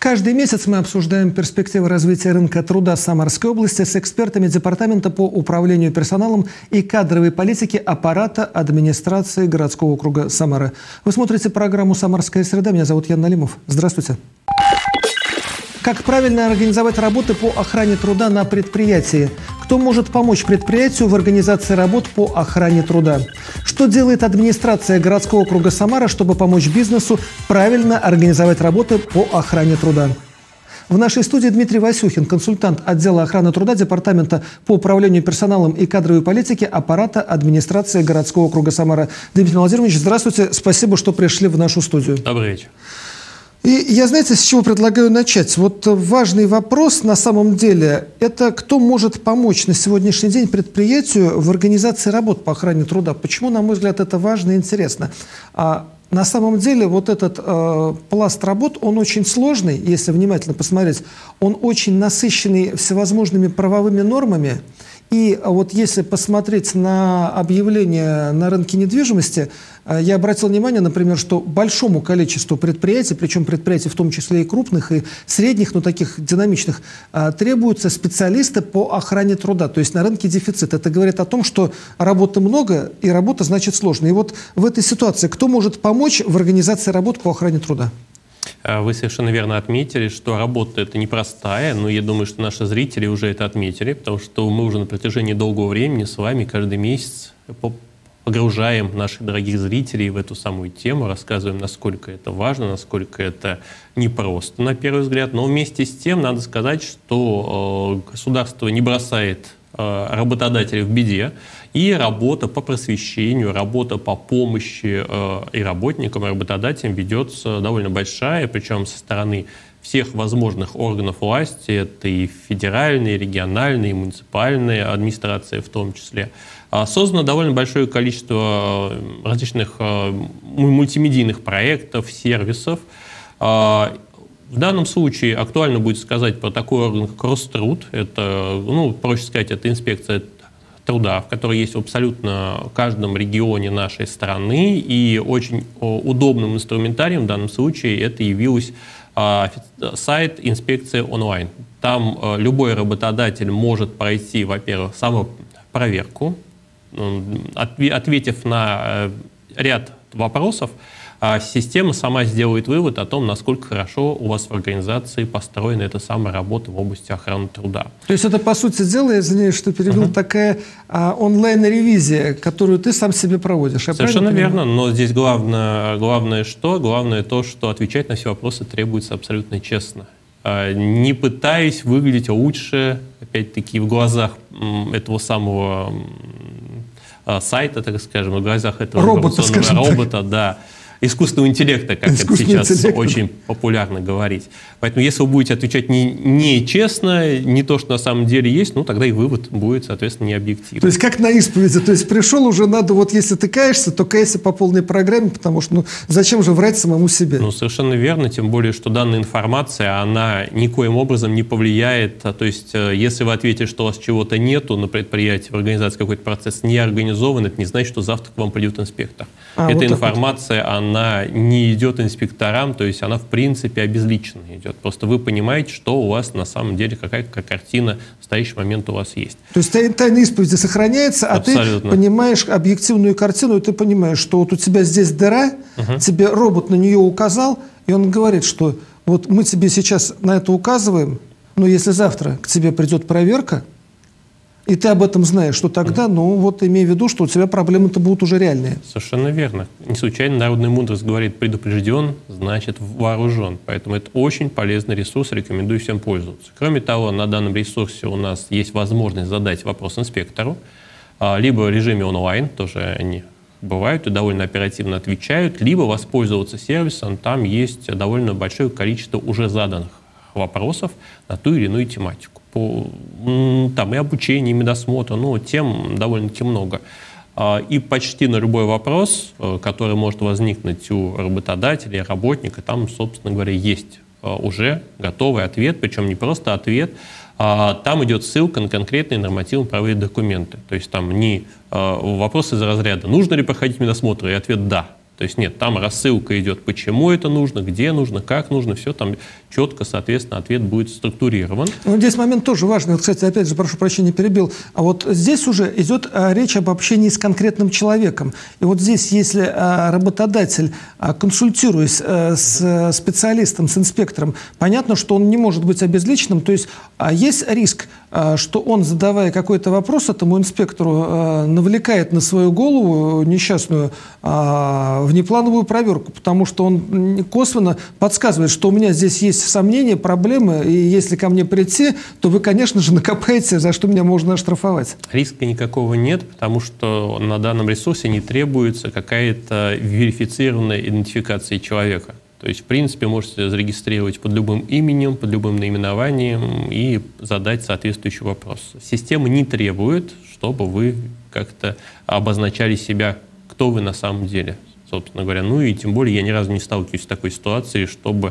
Каждый месяц мы обсуждаем перспективы развития рынка труда Самарской области с экспертами Департамента по управлению персоналом и кадровой политике аппарата администрации городского округа Самары. Вы смотрите программу «Самарская среда». Меня зовут Ян Налимов. Здравствуйте. Как правильно организовать работы по охране труда на предприятии? Кто может помочь предприятию в организации работ по охране труда? Что делает администрация городского округа Самара, чтобы помочь бизнесу правильно организовать работы по охране труда? В нашей студии Дмитрий Васюхин, консультант отдела охраны труда Департамента по управлению персоналом и кадровой политике аппарата администрации городского округа Самара. Дмитрий Владимирович, здравствуйте. Спасибо, что пришли в нашу студию. Добрый вечер. И я, знаете, с чего предлагаю начать? Вот важный вопрос на самом деле – это кто может помочь на сегодняшний день предприятию в организации работ по охране труда. Почему, на мой взгляд, это важно и интересно? На самом деле вот этот пласт работ, он очень сложный, если внимательно посмотреть. Он очень насыщенный всевозможными правовыми нормами. И вот если посмотреть на объявления на рынке недвижимости, я обратил внимание, например, что большому количеству предприятий, причем предприятий в том числе и крупных, и средних, но таких динамичных, требуются специалисты по охране труда. То есть на рынке дефицит. Это говорит о том, что работы много, и работа значит сложная. И вот в этой ситуации кто может помочь в организации работ по охране труда? Вы совершенно верно отметили, что работа это непростая, но я думаю, что наши зрители уже это отметили, потому что мы уже на протяжении долгого времени с вами каждый месяц погружаем наших дорогих зрителей в эту самую тему, рассказываем, насколько это важно, насколько это непросто на первый взгляд. Но вместе с тем надо сказать, что государство не бросает работодателей в беде, и работа по просвещению, работа по помощи и работникам, и работодателям ведется довольно большая, причем со стороны всех возможных органов власти, это и федеральные, и региональные, и муниципальные администрации в том числе. Создано довольно большое количество различных мультимедийных проектов, сервисов. В данном случае актуально будет сказать про такой орган, как Роструд. Это, проще сказать, это инспекция труда, в которой есть в абсолютно каждом регионе нашей страны. И очень удобным инструментарием в данном случае это явилось сайт «Инспекция онлайн». Там любой работодатель может пройти, во-первых, самопроверку, ответив на ряд вопросов, система сама сделает вывод о том, насколько хорошо у вас в организации построена эта самая работа в области охраны труда. То есть это, по сути дела, извиняюсь, что перевел, такая онлайн-ревизия, которую ты сам себе проводишь. Совершенно верно, но здесь главное то, что отвечать на все вопросы требуется абсолютно честно. Не пытаясь выглядеть лучше, опять-таки, в глазах этого самого сайта, так скажем, в глазах этого робота, да, искусственного интеллекта, как это сейчас очень популярно говорить. Поэтому если вы будете отвечать не честно, не то, что на самом деле есть, тогда и вывод будет, соответственно, необъективный. То есть как на исповеди, то есть пришел уже надо, вот если ты каешься, то кайся по полной программе, потому что зачем же врать самому себе? Совершенно верно, тем более, что данная информация, она никоим образом не повлияет, то есть если вы ответите, что у вас чего-то нету на предприятии, в организации какой-то процесс не организован, это не значит, что завтра к вам придет инспектор. Эта информация, она не идет инспекторам, то есть она в принципе обезличенно идет. Просто вы понимаете, что у вас на самом деле, какая картина в настоящий момент у вас есть. То есть тайна исповеди сохраняется, абсолютно. А ты понимаешь объективную картину, и ты понимаешь, что вот у тебя здесь дыра, тебе робот на нее указал, и он говорит, что вот мы тебе сейчас на это указываем, но если завтра к тебе придет проверка, и ты об этом знаешь, что тогда, имей в виду, что у тебя проблемы-то будут уже реальные. Совершенно верно. Не случайно народная мудрость говорит: предупрежден, значит вооружен. Поэтому это очень полезный ресурс, рекомендую всем пользоваться. Кроме того, на данном ресурсе у нас есть возможность задать вопрос инспектору, либо в режиме онлайн, тоже они бывают и довольно оперативно отвечают, либо воспользоваться сервисом, там есть довольно большое количество уже заданных вопросов на ту или иную тематику. Там и обучение, и медосмотр, тем довольно-таки много. И почти на любой вопрос, который может возникнуть у работодателя и работника, там, собственно говоря, есть уже готовый ответ, причем не просто ответ, там идет ссылка на конкретные нормативно-правовые документы. То есть там не вопрос из разряда «нужно ли проходить медосмотр?» и ответ «да». То есть нет, там рассылка идет, почему это нужно, где нужно, как нужно, все там четко, соответственно, ответ будет структурирован. Ну, здесь момент тоже важный. Вот, кстати, опять же, прошу прощения, перебил. А вот здесь уже идет речь об общении с конкретным человеком. И вот здесь, если работодатель, консультируясь с специалистом, с инспектором, понятно, что он не может быть обезличенным. То есть есть риск, что он, задавая какой-то вопрос этому инспектору, навлекает на свою голову несчастную внеплановую проверку, потому что он косвенно подсказывает, что у меня здесь есть сомнения, проблемы, и если ко мне прийти, то вы, конечно же, накопаете, за что меня можно оштрафовать. Риска никакого нет, потому что на данном ресурсе не требуется какая-то верифицированная идентификация человека. То есть, в принципе, можете зарегистрировать под любым именем, под любым наименованием и задать соответствующий вопрос. Система не требует, чтобы вы как-то обозначали себя, кто вы на самом деле, собственно говоря. Ну и тем более я ни разу не сталкиваюсь с такой ситуацией, чтобы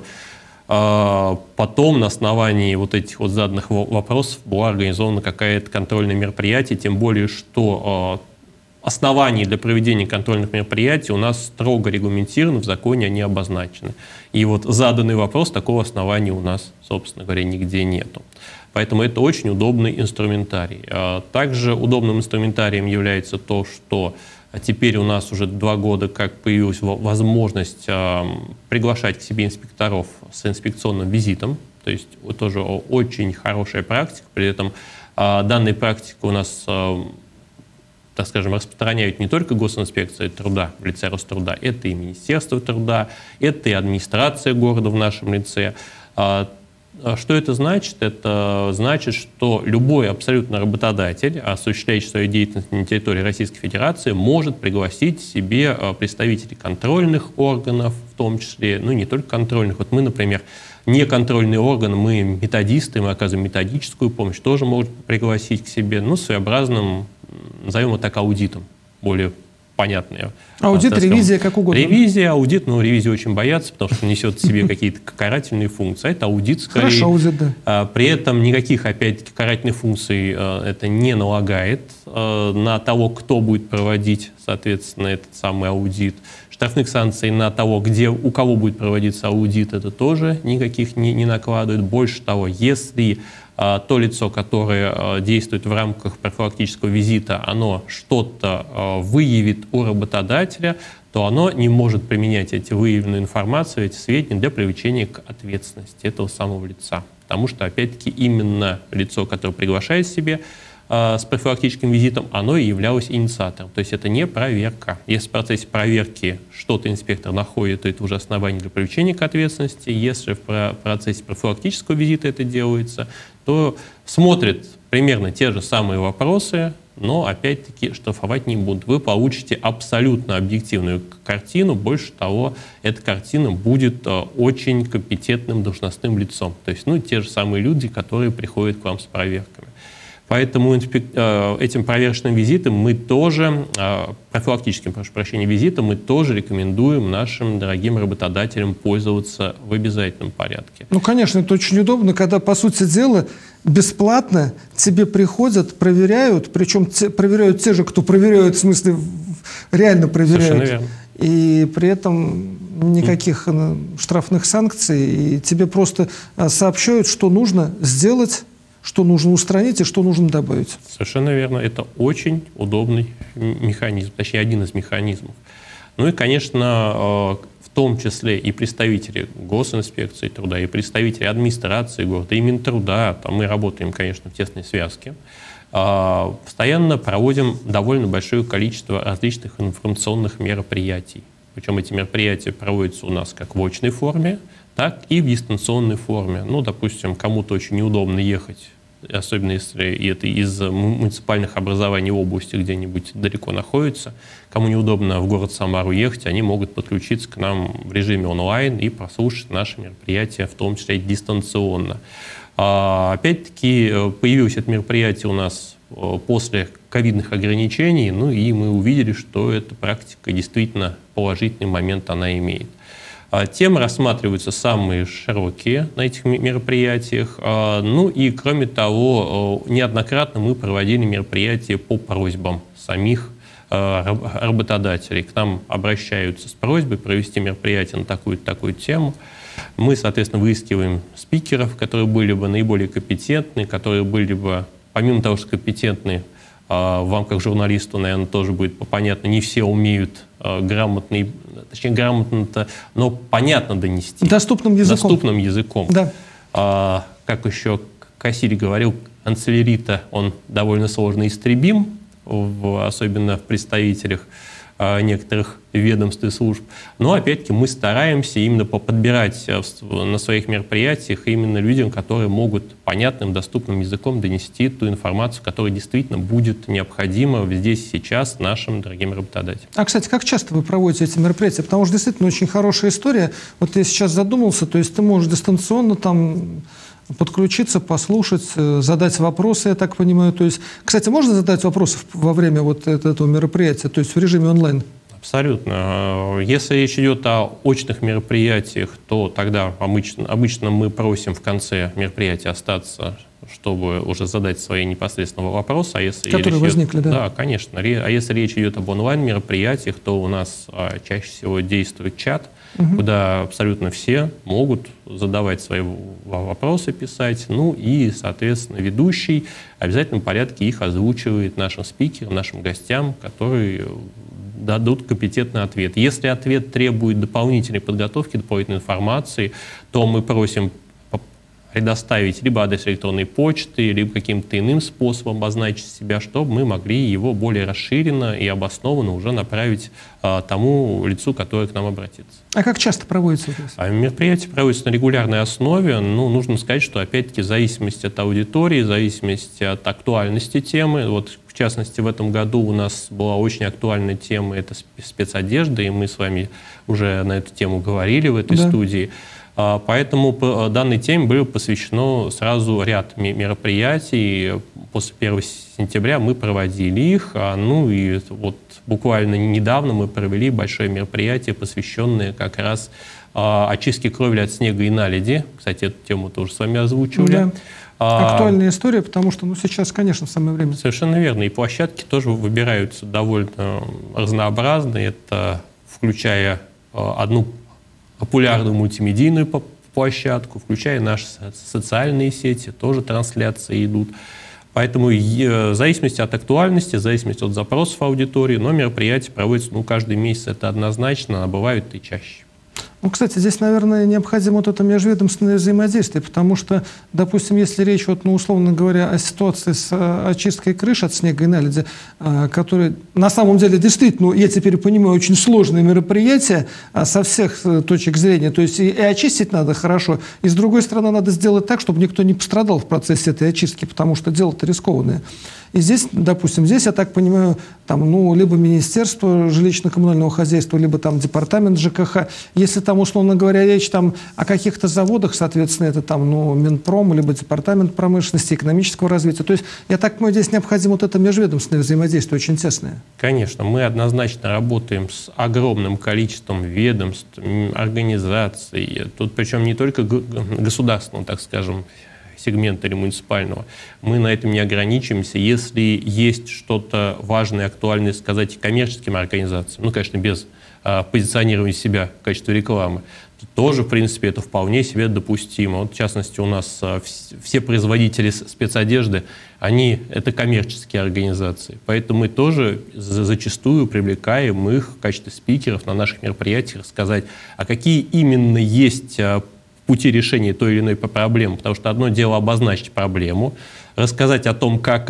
потом на основании вот этих вот заданных вопросов была организована какая-то контрольное мероприятие, тем более, что оснований для проведения контрольных мероприятий у нас строго регламентированы, в законе они обозначены. И вот заданный вопрос, такого основания у нас, собственно говоря, нигде нету. Поэтому это очень удобный инструментарий. Также удобным инструментарием является то, что теперь у нас уже 2 года как появилась возможность приглашать к себе инспекторов с инспекционным визитом. То есть вот тоже очень хорошая практика. При этом данная практика у нас, так скажем, распространяют не только госинспекция труда в лице Роструда, это и Министерство труда, это и администрация города в нашем лице. Что это значит? Это значит, что любой абсолютно работодатель, осуществляющий свою деятельность на территории Российской Федерации, может пригласить себе представителей контрольных органов, в том числе, ну не только контрольных. Вот мы, например, не контрольный орган, мы методисты, мы оказываем методическую помощь, тоже могут пригласить к себе, ну, своеобразным, назовем его так, аудитом, более понятные. Аудит, ревизия, как угодно. Ревизия, аудит, но ревизию очень боятся, потому что несет в себе какие-то карательные функции. Это аудит скорее. Хорошо, аудит, да. При этом никаких, опять-таки, карательных функций это не налагает на того, кто будет проводить, соответственно, этот самый аудит. Штрафных санкций на того, у кого будет проводиться аудит, это тоже никаких не накладывает. Больше того, если то лицо, которое действует в рамках профилактического визита, оно что-то выявит у работодателя, то оно не может применять эти выявленную информацию, эти сведения для привлечения к ответственности этого самого лица. Потому что, опять-таки, именно лицо, которое приглашает себе с профилактическим визитом, оно и являлось инициатором. То есть это не проверка. Если в процессе проверки что-то инспектор находит, то это уже основание для привлечения к ответственности. Если в процессе профилактического визита это делается, то смотрит примерно те же самые вопросы, но, опять-таки, штрафовать не будут. Вы получите абсолютно объективную картину. Больше того, эта картина будет очень компетентным должностным лицом. То есть, ну, те же самые люди, которые приходят к вам с проверками. Поэтому этим проверочным визитом мы тоже, профилактическим, прошу прощения, визитом мы тоже рекомендуем нашим дорогим работодателям пользоваться в обязательном порядке. Ну, конечно, это очень удобно, когда, по сути дела, бесплатно тебе приходят, проверяют, причем проверяют те же, кто проверяют, в смысле, реально проверяют. Совершенно верно. И при этом никаких штрафных санкций, и тебе просто сообщают, что нужно сделать, что нужно устранить и что нужно добавить. Совершенно верно. Это очень удобный механизм, точнее, один из механизмов. Ну и, конечно, в том числе и представители госинспекции труда, и представители администрации города, и Минтруда, там мы работаем, конечно, в тесной связке, постоянно проводим довольно большое количество различных информационных мероприятий. Причем эти мероприятия проводятся у нас как в очной форме, так и в дистанционной форме. Ну, допустим, кому-то очень неудобно ехать, особенно если это из муниципальных образований в области где-нибудь далеко находится. Кому неудобно в город Самару ехать, они могут подключиться к нам в режиме онлайн и прослушать наши мероприятия, в том числе и дистанционно. Опять-таки, появилось это мероприятие у нас после ковидных ограничений, ну и мы увидели, что эта практика действительно положительный момент она имеет. Темы рассматриваются самые широкие на этих мероприятиях. Ну и, кроме того, неоднократно мы проводили мероприятия по просьбам самих работодателей к нам обращаются с просьбой провести мероприятие на такую тему. Мы, соответственно, выискиваем спикеров, которые были бы наиболее компетентны, которые были бы, помимо того, что компетентны, вам, как журналисту, наверное, тоже будет понятно, не все умеют грамотно, но понятно донести. Доступным языком. Доступным языком. Да. Как еще Кассири говорил, канцелярита, он довольно сложно истребим, особенно в представителях некоторых ведомств и служб. Но, опять-таки, мы стараемся именно подбирать на своих мероприятиях именно людям, которые могут понятным, доступным языком донести ту информацию, которая действительно будет необходима здесь и сейчас нашим дорогим работодателям. А, кстати, как часто вы проводите эти мероприятия? Потому что действительно очень хорошая история. Вот я сейчас задумался, то есть ты можешь дистанционно там подключиться, послушать, задать вопросы, я так понимаю. То есть, кстати, можно задать вопросы во время вот этого мероприятия, то есть в режиме онлайн? Абсолютно. Если речь идет о очных мероприятиях, то тогда обычно мы просим в конце мероприятия остаться, чтобы уже задать свои непосредственные вопросы. А если которые возникли, да? Да, конечно. А если речь идет об онлайн-мероприятиях, то у нас чаще всего действует чат, куда абсолютно все могут задавать свои вопросы, писать. Ну и, соответственно, ведущий в обязательном порядке их озвучивает нашим спикерам, нашим гостям, которые дадут компетентный ответ. Если ответ требует дополнительной подготовки, дополнительной информации, то мы просим предоставить либо адрес электронной почты, либо каким-то иным способом обозначить себя, чтобы мы могли его более расширенно и обоснованно уже направить тому лицу, который к нам обратится. А как часто проводится это? Мероприятия проводятся на регулярной основе. Ну, нужно сказать, что опять-таки в зависимости от аудитории, в зависимости от актуальности темы. Вот, в частности, в этом году у нас была очень актуальная тема — это спецодежда, и мы с вами уже на эту тему говорили в этой студии. Поэтому данной теме было посвящено сразу ряд мероприятий. После 1 сентября мы проводили их. Ну и вот буквально недавно мы провели большое мероприятие, посвященное как раз очистке кровли от снега и наледи. Кстати, эту тему тоже с вами озвучивали. Да. Актуальная история, потому что сейчас, конечно, самое время. Совершенно верно. И площадки тоже выбираются довольно разнообразные. Это включая одну популярную мультимедийную площадку, включая наши социальные сети, тоже трансляции идут. Поэтому в зависимости от актуальности, в зависимости от запросов аудитории, но мероприятия проводятся каждый месяц, это однозначно, а бывают и чаще. Ну, кстати, здесь, наверное, необходимо вот это межведомственное взаимодействие, потому что, допустим, если речь, вот, условно говоря, о ситуации с очисткой крыш от снега и наледи, которые на самом деле действительно, я теперь понимаю, очень сложные мероприятия со всех точек зрения, то есть и очистить надо хорошо, и с другой стороны надо сделать так, чтобы никто не пострадал в процессе этой очистки, потому что дело-то рискованное. И здесь, допустим, я так понимаю, там, либо Министерство жилищно-коммунального хозяйства, либо там департамент ЖКХ. Если там, условно говоря, речь там о каких-то заводах, соответственно, это там, Минпром, либо департамент промышленности, экономического развития. То есть, я так понимаю, здесь необходимо вот это межведомственное взаимодействие очень тесное. Конечно, мы однозначно работаем с огромным количеством ведомств, организаций. Тут причем не только государственного, так скажем, сегмента или муниципального. Мы на этом не ограничиваемся. Если есть что-то важное, актуальное сказать коммерческим организациям, конечно, без позиционирования себя в качестве рекламы, то тоже, в принципе, это вполне себе допустимо. Вот, в частности, у нас все производители спецодежды, это коммерческие организации. Поэтому мы тоже зачастую привлекаем их в качестве спикеров на наших мероприятиях рассказать, а какие именно есть пути решения той или иной проблемы, потому что одно дело обозначить проблему, рассказать о том, как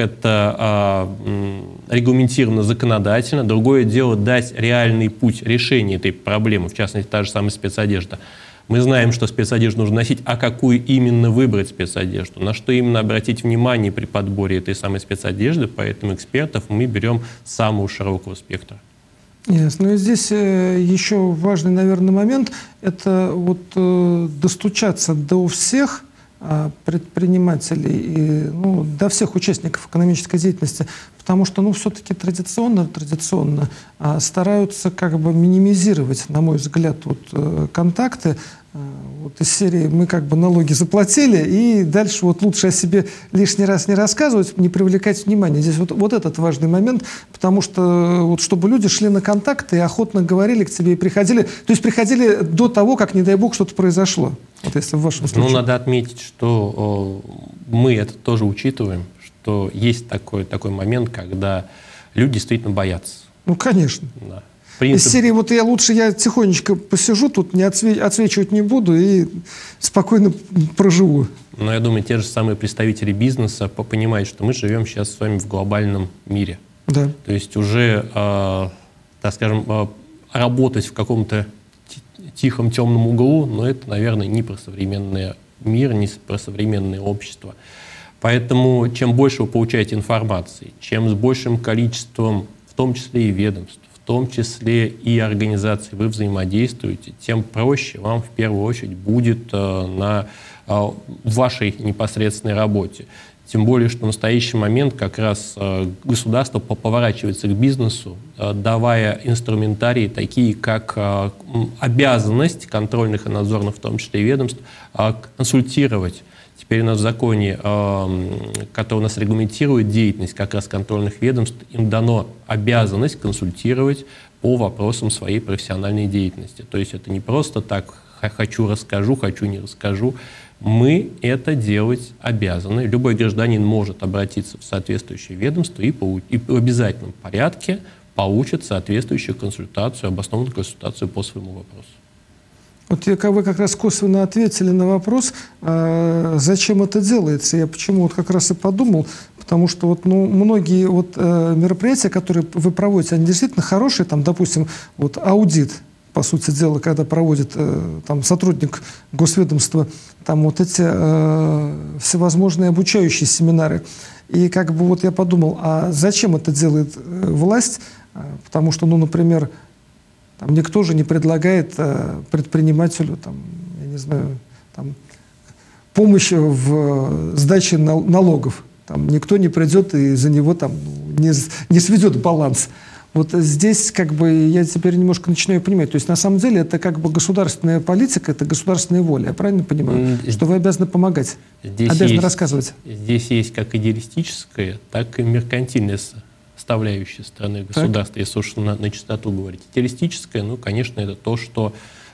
это регламентировано законодательно, другое дело дать реальный путь решения этой проблемы, в частности, та же самая спецодежда. Мы знаем, что спецодежду нужно носить, а какую именно выбрать спецодежду, на что именно обратить внимание при подборе этой самой спецодежды, поэтому экспертов мы берем с самого широкого спектра. Ясно. И здесь еще важный, наверное, момент – это вот достучаться до всех предпринимателей и до всех участников экономической деятельности, потому что все-таки традиционно стараются как бы минимизировать, на мой взгляд, контакты Вот из серии мы как бы налоги заплатили, и дальше вот лучше о себе лишний раз не рассказывать, не привлекать внимание. Здесь вот этот важный момент, потому что вот чтобы люди шли на контакт и охотно говорили к тебе и приходили, то есть приходили до того, как, не дай бог, что-то произошло. Вот если в вашем случае. Ну, надо отметить, что мы это тоже учитываем, что есть такой момент, когда люди действительно боятся. Ну, конечно. Да. Из серии вот я тихонечко посижу, тут не отсвечивать не буду и спокойно проживу. Но я думаю, те же самые представители бизнеса понимают, что мы живем сейчас с вами в глобальном мире. Да. То есть уже, так скажем, работать в каком-то тихом темном углу, но это, наверное, не про современный мир, не про современное общество. Поэтому чем больше вы получаете информации, чем с большим количеством, в том числе и ведомств, в том числе и организаций вы взаимодействуете, тем проще вам в первую очередь будет на вашей непосредственной работе. Тем более, что в настоящий момент как раз государство поворачивается к бизнесу, давая инструментарии, такие как обязанность контрольных и надзорных, в том числе и ведомств, консультировать. Теперь у нас в законе, который у нас регламентирует деятельность как раз контрольных ведомств, им дано обязанность консультировать по вопросам своей профессиональной деятельности. То есть это не просто так «хочу, расскажу», «хочу, не расскажу». Мы это делать обязаны. Любой гражданин может обратиться в соответствующее ведомство и в обязательном порядке получит соответствующую консультацию, обоснованную консультацию по своему вопросу. Вот вы как раз косвенно ответили на вопрос, зачем это делается. Я почему вот как раз и подумал, потому что вот, многие вот, мероприятия, которые вы проводите, они действительно хорошие, там, допустим, вот аудит, по сути дела, когда проводит там, сотрудник госведомства, там вот эти всевозможные обучающие семинары. И как бы вот я подумал, а зачем это делает власть? Потому что, например, там никто же не предлагает предпринимателю, там, я не знаю, там, помощь в сдаче налогов. Там никто не придет и за него там, не сведет баланс. Вот здесь как бы я теперь немножко начинаю понимать. То есть на самом деле это как бы государственная политика, это государственная воля. Я правильно понимаю? Что вы обязаны помогать, обязаны рассказывать. Здесь есть как идеалистическая, так и меркантильная составляющая страны государства, если уж на чистоту говорить. Идеалистическая, конечно, это то, что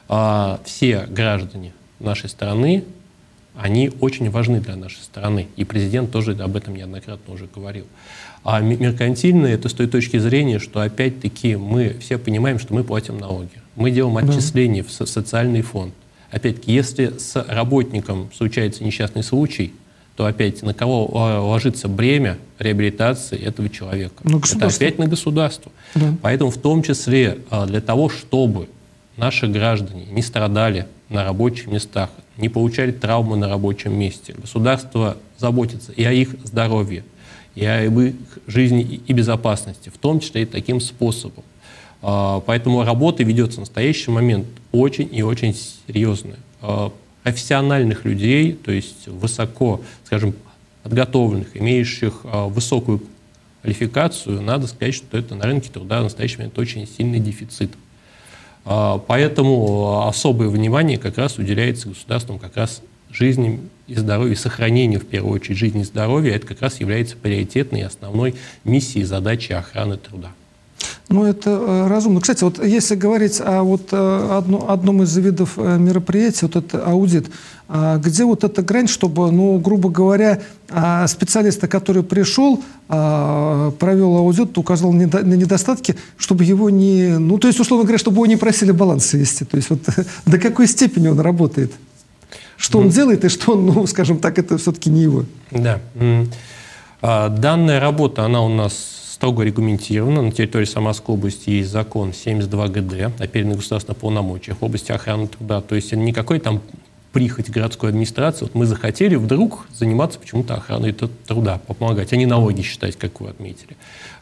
все граждане нашей страны, они очень важны для нашей страны. И президент тоже об этом неоднократно уже говорил. А меркантильное — это с той точки зрения, что опять-таки мы все понимаем, что мы платим налоги. Мы делаем отчисления в социальный фонд. Опять-таки, если с работником случается несчастный случай, то опять на кого ложится бремя реабилитации этого человека? Это опять на государство. Да. Поэтому в том числе для того, чтобы наши граждане не страдали на рабочих местах, не получали травмы на рабочем месте, государство заботится и о их здоровье, и о их жизни и безопасности, в том числе и таким способом. Поэтому работа ведется в настоящий момент очень и очень серьезная. Профессиональных людей, то есть высоко, скажем, подготовленных, имеющих высокую квалификацию, надо сказать, что это на рынке труда в настоящий момент очень сильный дефицит. Поэтому особое внимание как раз уделяется государством как раз жизни и здоровью, сохранению, в первую очередь, жизни и здоровья. Это как раз является приоритетной и основной миссией и задачей охраны труда. Это разумно. Кстати, вот если говорить о одном из видов мероприятий, вот это аудит, где вот эта грань, чтобы, грубо говоря, специалист, который пришел, провел аудит, указал на недостатки, чтобы его не... то есть, условно говоря, чтобы его не просили баланс вести. То есть, вот до какой степени он работает? Что он делает и что он, скажем так, это все-таки не его? Да. Данная работа, она у нас строго регламентирована. На территории Самарской области есть закон 72 ГД о переданных государственных полномочиях в области охраны труда. То есть никакой там прихоть городской администрации. Вот мы захотели вдруг заниматься почему-то охраной труда, помогать, а не налоги считать, как вы отметили.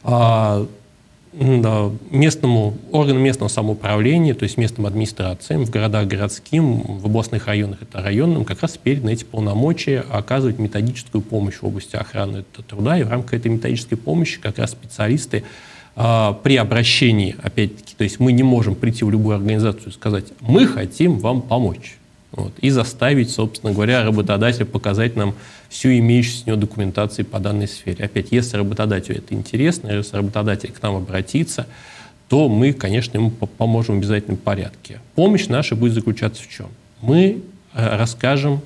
Органам местного самоуправления, то есть местным администрациям, в городах городским, в областных районах это районным, как раз переданы эти полномочия оказывать методическую помощь в области охраны труда. И в рамках этой методической помощи как раз специалисты при обращении, опять-таки, то есть мы не можем прийти в любую организацию и сказать: мы хотим вам помочь. Вот, и заставить, собственно говоря, работодателя показать нам всю имеющуюся у него документацию по данной сфере. Опять, если работодателю это интересно, если работодатель к нам обратится, то мы, конечно, ему поможем в обязательном порядке. Помощь наша будет заключаться в чем? Мы расскажем,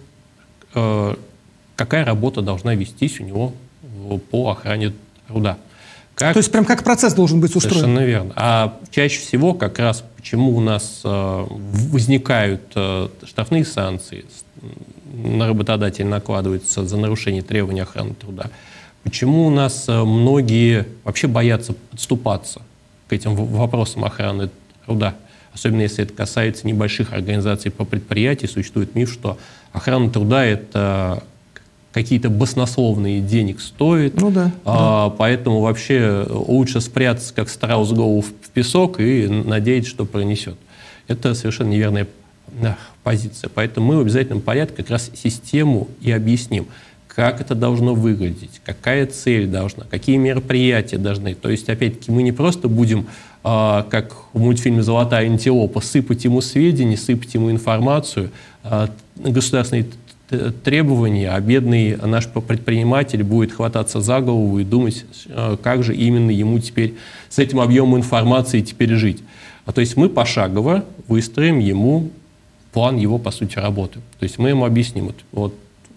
какая работа должна вестись у него по охране труда. То есть прям как процесс должен быть устроен? Совершенно верно. А чаще всего как раз почему у нас возникают штрафные санкции, на работодателя накладываются за нарушение требований охраны труда, почему у нас многие вообще боятся подступаться к этим вопросам охраны труда, особенно если это касается небольших организаций по предприятию. Существует миф, что охрана труда – это какие-то баснословные денег стоит, поэтому вообще лучше спрятаться, как страус, голову в песок и надеяться, что пронесет. Это совершенно неверная позиция. Поэтому мы в обязательном порядке как раз систему и объясним, как это должно выглядеть, какая цель должна, какие мероприятия должны. То есть, опять-таки, мы не просто будем, как в мультфильме «Золотая антилопа», сыпать ему сведения, сыпать ему информацию, государственные требования, а бедный наш предприниматель будет хвататься за голову и думать, как же именно ему теперь с этим объемом информации теперь жить. То есть мы пошагово выстроим ему план его, по сути, работы. То есть мы ему объясним, вот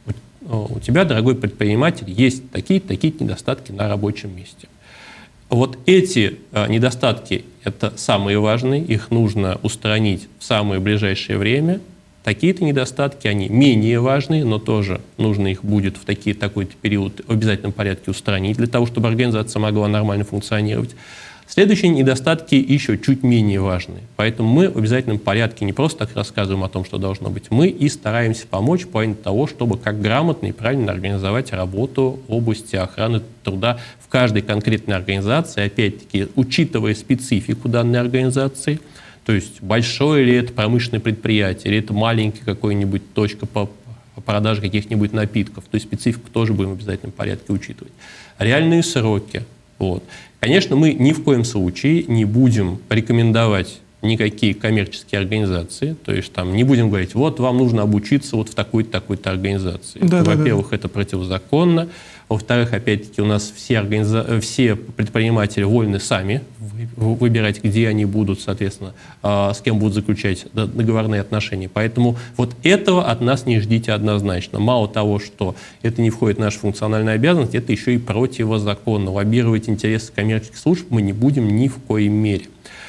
у тебя, дорогой предприниматель, есть такие-то недостатки на рабочем месте. Вот эти недостатки – это самые важные, их нужно устранить в самое ближайшее время. Такие-то недостатки, они менее важные, но тоже нужно их будет в такой-то период в обязательном порядке устранить, для того, чтобы организация могла нормально функционировать. Следующие недостатки еще чуть менее важны. Поэтому мы в обязательном порядке не просто так рассказываем о том, что должно быть, мы и стараемся помочь в плане того, чтобы как грамотно и правильно организовать работу в области охраны труда в каждой конкретной организации, опять-таки, учитывая специфику данной организации. То есть большое ли это промышленное предприятие, или это маленькая какая-нибудь точка по продаже каких-нибудь напитков. То есть специфику тоже будем в обязательном порядке учитывать. Реальные сроки. Вот. Конечно, мы ни в коем случае не будем рекомендовать никакие коммерческие организации. То есть там не будем говорить, вот вам нужно обучиться вот в такой-то, такой-то организации. Во-первых, это противозаконно. Во-вторых, опять-таки, у нас все предприниматели вольны сами выбирать, где они будут, соответственно, с кем будут заключать договорные отношения. Поэтому вот этого от нас не ждите однозначно. Мало того, что это не входит в нашу функциональную обязанность, это еще и противозаконно. Лоббировать интересы коммерческих служб мы не будем ни в коей мере.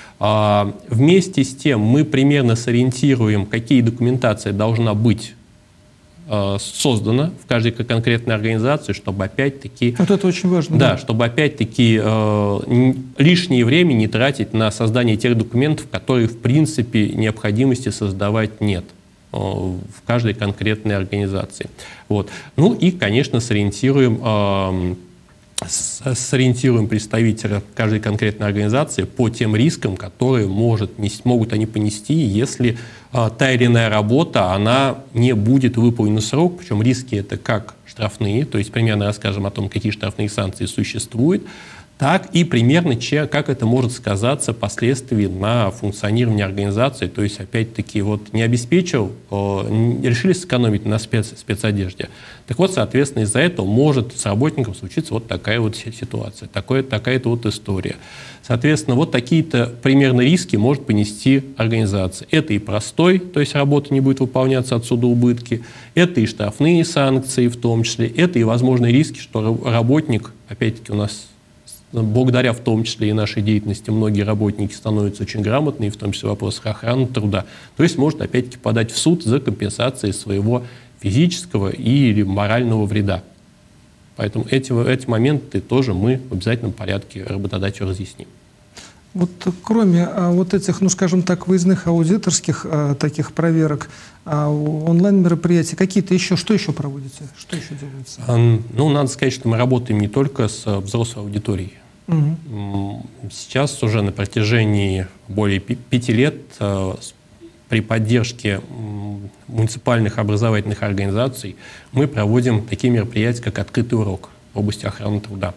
Вместе с тем мы примерно сориентируем, какие документация должна быть создана в каждой конкретной организации, чтобы опять-таки... Вот это очень важно. Да, чтобы опять-таки лишнее время не тратить на создание тех документов, которые в принципе необходимости создавать нет в каждой конкретной организации. Вот. Ну и, конечно, сориентируем представителя каждой конкретной организации по тем рискам, которые могут они понести, если та или иная работа она не будет выполнена в срок. Причем риски это как штрафные, то есть примерно расскажем о том, какие штрафные санкции существуют, так и примерно, как это может сказаться впоследствии на функционировании организации. То есть, опять-таки, вот не обеспечил, решили сэкономить на спецодежде. Так вот, соответственно, из-за этого может с работником случиться вот такая вот ситуация, такая-то вот история. Соответственно, вот такие-то примерно риски может понести организация. Это и простой, то есть работа не будет выполняться, отсюда убытки, это и штрафные санкции в том числе, это и возможные риски, что работник, опять-таки, у нас благодаря в том числе и нашей деятельности многие работники становятся очень грамотными, в том числе в вопросах охраны труда. То есть может опять-таки подать в суд за компенсацией своего физического или морального вреда. Поэтому эти моменты тоже мы в обязательном порядке работодателю разъясним. Вот кроме вот этих, ну скажем так, выездных аудиторских таких проверок, онлайн-мероприятий, что еще проводите? Что еще делается? Ну, надо сказать, что мы работаем не только с взрослой аудиторией. Угу. Сейчас уже на протяжении более 5 лет при поддержке муниципальных образовательных организаций мы проводим такие мероприятия, как «Открытый урок» в области охраны труда.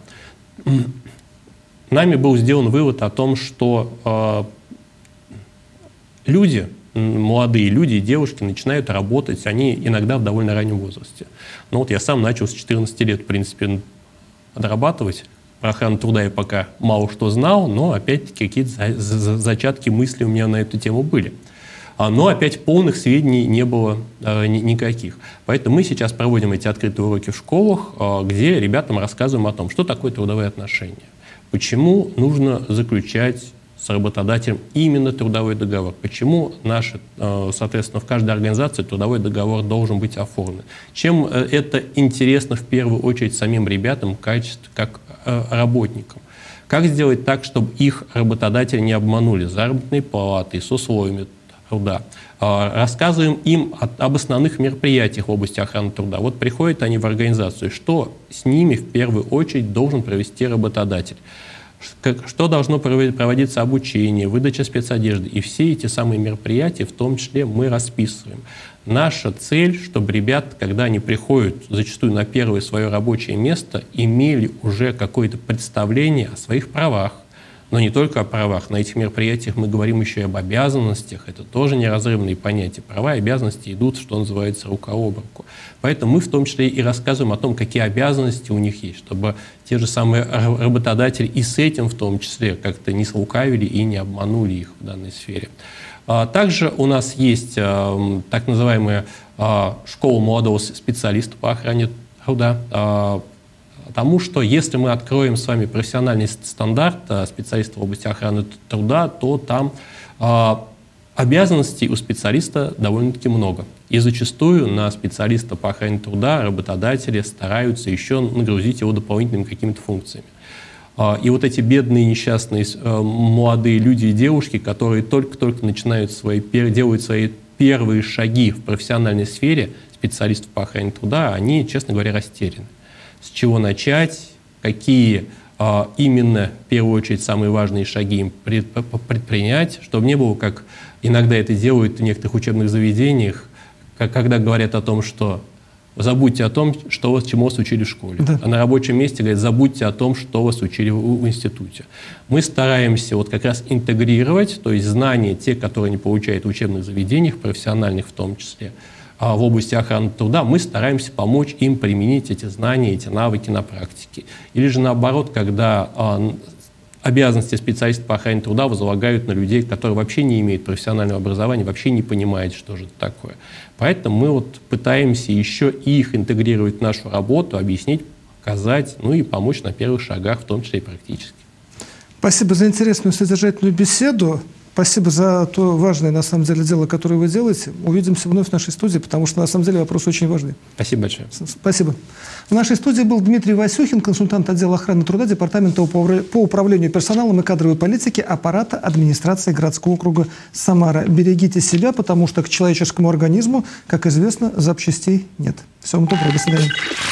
Нами был сделан вывод о том, что люди молодые люди и девушки начинают работать, они иногда в довольно раннем возрасте. Ну вот я сам начал с 14 лет, в принципе, отрабатывать. Про охрану труда я пока мало что знал, но опять-таки какие-то зачатки мыслей у меня на эту тему были. Но опять полных сведений не было никаких. Поэтому мы сейчас проводим эти открытые уроки в школах, где ребятам рассказываем о том, что такое трудовые отношения, почему нужно заключать с работодателем именно трудовой договор, почему соответственно, в каждой организации трудовой договор должен быть оформлен, чем это интересно в первую очередь самим ребятам в качестве как работникам. Как сделать так, чтобы их работодатели не обманули заработной платой, с условиями труда. Рассказываем им об основных мероприятиях в области охраны труда. Вот приходят они в организацию, что с ними в первую очередь должен провести работодатель, что должно проводиться обучение, выдача спецодежды. И все эти самые мероприятия, в том числе, мы расписываем. Наша цель, чтобы ребята, когда они приходят зачастую на первое свое рабочее место, имели уже какое-то представление о своих правах. Но не только о правах. На этих мероприятиях мы говорим еще и об обязанностях. Это тоже неразрывные понятия. Права и обязанности идут, что называется, рука об руку. Поэтому мы в том числе и рассказываем о том, какие обязанности у них есть, чтобы те же самые работодатели и с этим в том числе как-то не слукавили и не обманули их в данной сфере. Также у нас есть так называемая школа молодого специалиста по охране труда. Потому что если мы откроем с вами профессиональный стандарт специалиста в области охраны труда, то там обязанностей у специалиста довольно-таки много. И зачастую на специалиста по охране труда работодатели стараются еще нагрузить его дополнительными какими-то функциями. И вот эти бедные, несчастные молодые люди и девушки, которые только-только начинают делают свои первые шаги в профессиональной сфере специалистов по охране труда, они, честно говоря, растеряны. С чего начать, какие именно, в первую очередь, самые важные шаги им предпринять, чтобы не было, как иногда это делают в некоторых учебных заведениях, когда говорят о том, что забудьте о том, чему вас учили в школе. Да. А на рабочем месте говорят, забудьте о том, что вас учили в институте. Мы стараемся вот как раз интегрировать, то есть знания, те, которые они получают в учебных заведениях, профессиональных в том числе, в области охраны труда, мы стараемся помочь им применить эти знания, эти навыки на практике. Или же наоборот, когда обязанности специалистов по охране труда возлагают на людей, которые вообще не имеют профессионального образования, вообще не понимают, что же это такое. Поэтому мы вот пытаемся еще и их интегрировать в нашу работу, объяснить, показать, ну и помочь на первых шагах, в том числе и практически. Спасибо за интересную содержательную беседу. Спасибо за то важное, на самом деле, дело, которое вы делаете. Увидимся вновь в нашей студии, потому что, на самом деле, вопрос очень важный. Спасибо большое. Спасибо. В нашей студии был Дмитрий Васюхин, консультант отдела охраны труда, Департамента по управлению персоналом и кадровой политике аппарата администрации городского округа Самара. Берегите себя, потому что к человеческому организму, как известно, запчастей нет. Всего доброго, до свидания.